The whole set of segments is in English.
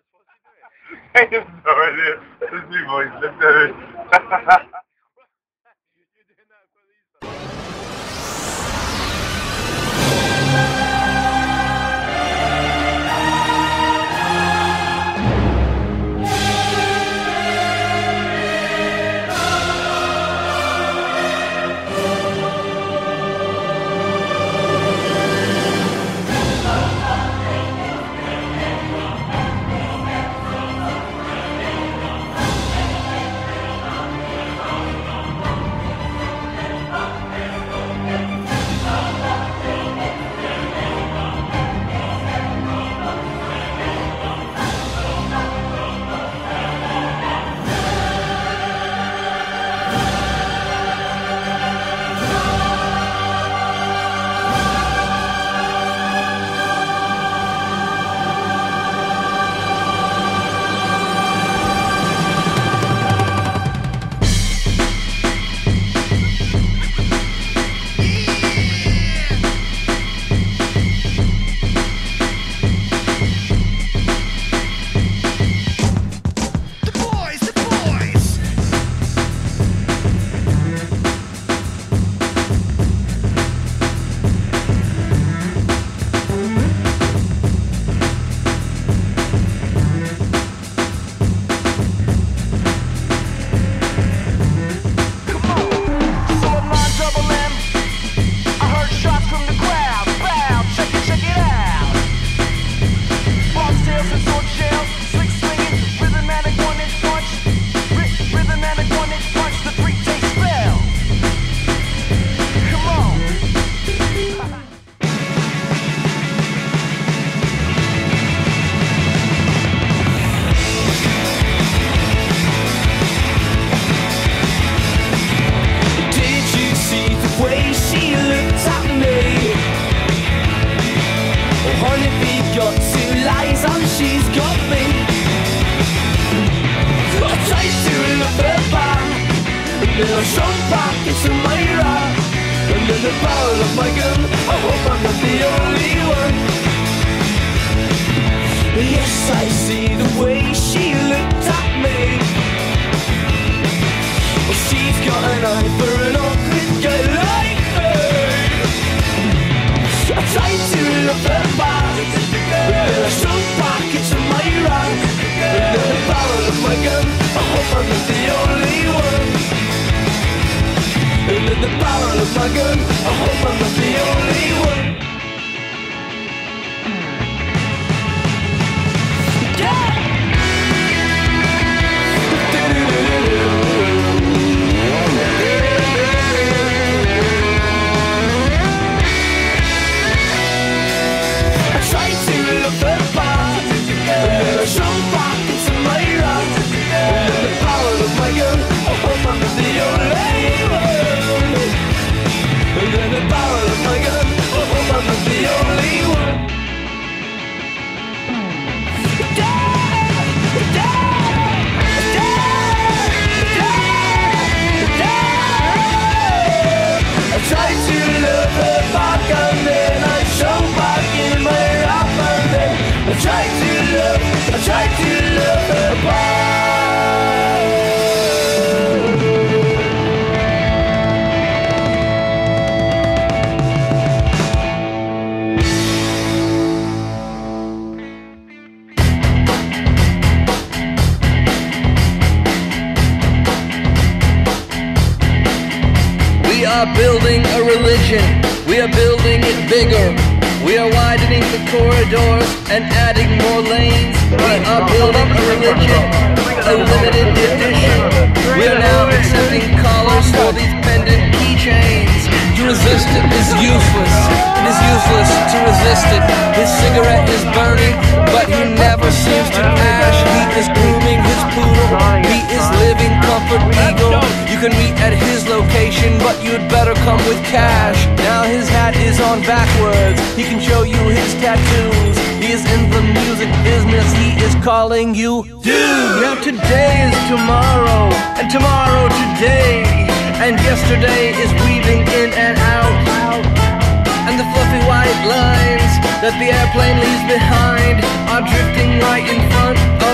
I have no idea. This is my voice. Let's do it. Some pockets in my rock, and in the barrel of my gun, I hope I'm not the only one. Yes, I see the way she looked at me. Well, she's got an eye for an awkward guy like me. I tried to look her back, but there are some pockets in my rock, and in the barrel of my gun, I hope I'm not the only one. And in the barrel of my gun, I hope I'm not the only one. Yeah! I tried to look for the bar, but there are some pockets in my rock. And in the barrel of my gun, I hope I'm not the only one. And in the barrel of my gun, I hope I'm not the only one. I tried to love her back and then I shone back in my rap and then I tried to love her back. We are building a religion, we are building it bigger. We are widening the corridors and adding more lanes. We are building a religion, a limited edition. We are now accepting collars for these pendant keychains. To resist it is useless, it is useless to resist it. His cigarette is burning, but he never seems to ash. He is grooming his poodle, he is living comfort eagle. You can meet at his location, but you'd better come with cash. Now his hat is on backwards, he can show you his tattoos. He is in the music business, he is calling you dude. Now today is tomorrow, and tomorrow today, and yesterday is weaving in and out. And the fluffy white lines that the airplane leaves behind are drifting right in front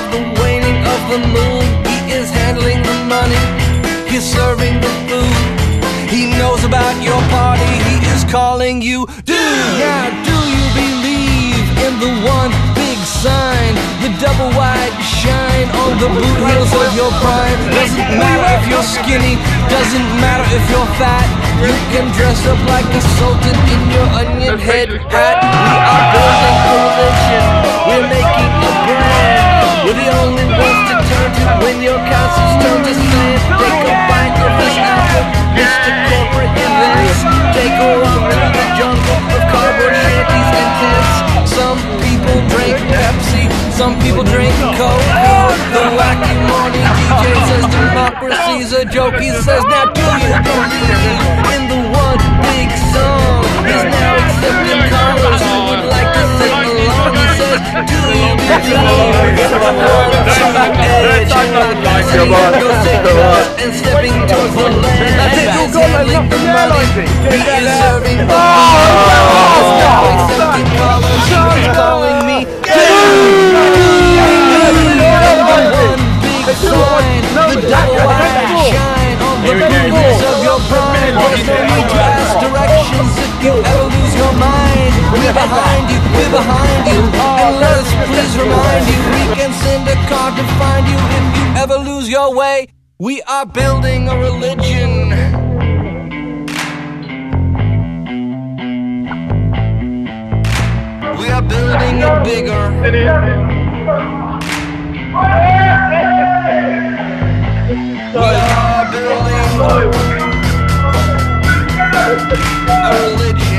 everything you do. Now, do you believe in the one big sign, the double wide shine on the boot heels of your prime? Doesn't matter if you're skinny, doesn't matter if you're fat. You can dress up like a sultan in your onion head hat. We are building a religion, we're making a brand. We're the only ones to turn to when your councils turn to sand. Take a bite of this apple, Mr. Corporate Events. Take a walk through the jungle of cardboard shanties and tents. Some people drink Pepsi, some people drink Coke. The wacky morning DJ says democracy's a joke. He says, now do you believe in the one big song? He's now accepting callers who would like to sing along. He says, do you believe in the one edge? Go take us and stepping towards the land. He's handling the money, he is serving the money. He's now accepting callers, he's calling me. The double wide shine on the boots of your prime. There's no need to ask directions if you ever lose your mind. We're behind you, we're behind you. And let us please remind you, we can send a car to find you if you ever lose your way. We are building a religion. We are building it bigger. We are building a religion.